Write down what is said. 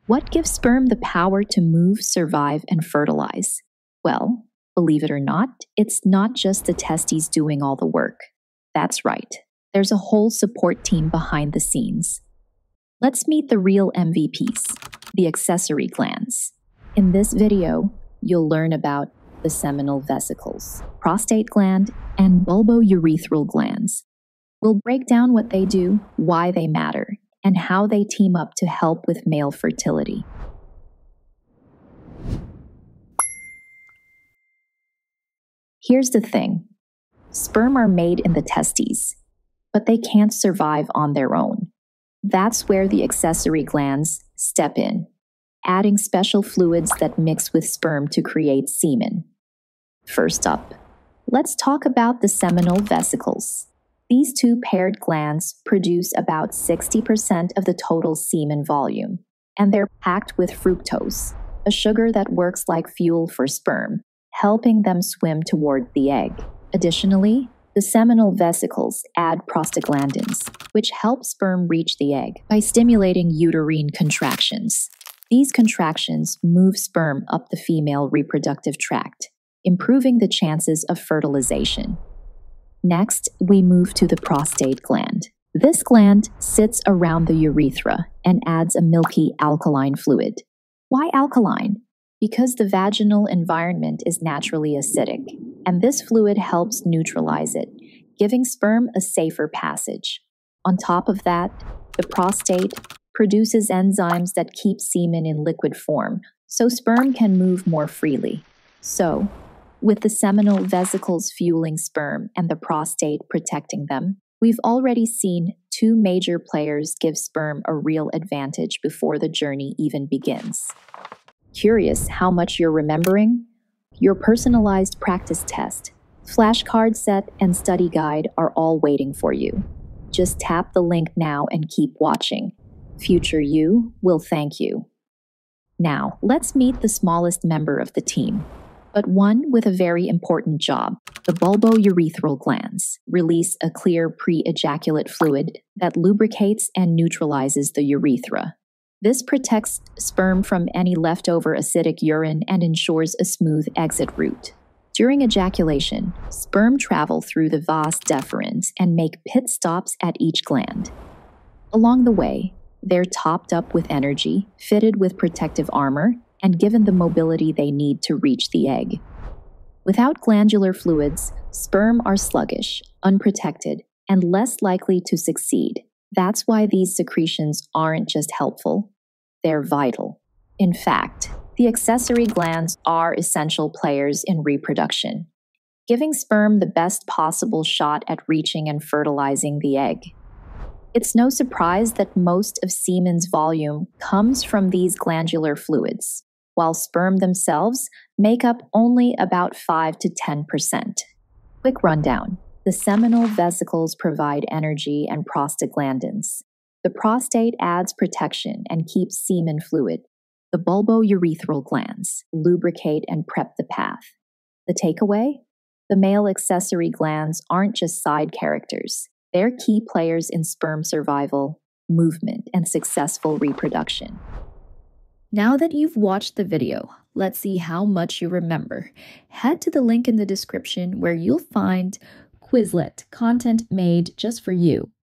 What gives sperm the power to move, survive, and fertilize? Well, believe it or not, it's not just the testes doing all the work. That's right, there's a whole support team behind the scenes. Let's meet the real MVPs, the accessory glands. In this video, you'll learn about the seminal vesicles, prostate gland, and bulbourethral glands. We'll break down what they do, why they matter, and how they team up to help with male fertility. Here's the thing. Sperm are made in the testes, but they can't survive on their own. That's where the accessory glands step in, adding special fluids that mix with sperm to create semen. First up, let's talk about the seminal vesicles. These two paired glands produce about 60% of the total semen volume, and they're packed with fructose, a sugar that works like fuel for sperm, helping them swim toward the egg. Additionally, the seminal vesicles add prostaglandins, which help sperm reach the egg by stimulating uterine contractions. These contractions move sperm up the female reproductive tract, improving the chances of fertilization. Next, we move to the prostate gland. This gland sits around the urethra and adds a milky alkaline fluid. Why alkaline? Because the vaginal environment is naturally acidic, and this fluid helps neutralize it, giving sperm a safer passage. On top of that, the prostate produces enzymes that keep semen in liquid form, so sperm can move more freely. So, with the seminal vesicles fueling sperm and the prostate protecting them, we've already seen two major players give sperm a real advantage before the journey even begins. Curious how much you're remembering? Your personalized practice test, flashcard set, and study guide are all waiting for you. Just tap the link now and keep watching. Future you will thank you. Now, let's meet the smallest member of the team, but one with a very important job. The bulbourethral glands release a clear pre-ejaculate fluid that lubricates and neutralizes the urethra. This protects sperm from any leftover acidic urine and ensures a smooth exit route. During ejaculation, sperm travel through the vas deferens and make pit stops at each gland. Along the way, they're topped up with energy, fitted with protective armor, and given the mobility they need to reach the egg. Without glandular fluids, sperm are sluggish, unprotected, and less likely to succeed. That's why these secretions aren't just helpful, they're vital. In fact, the accessory glands are essential players in reproduction, giving sperm the best possible shot at reaching and fertilizing the egg. It's no surprise that most of semen's volume comes from these glandular fluids, while sperm themselves make up only about 5 to 10%. Quick rundown. The seminal vesicles provide energy and prostaglandins. The prostate adds protection and keeps semen fluid. The bulbourethral glands lubricate and prep the path. The takeaway? The male accessory glands aren't just side characters. They're key players in sperm survival, movement, and successful reproduction. Now that you've watched the video, let's see how much you remember. Head to the link in the description where you'll find Quizlet content made just for you.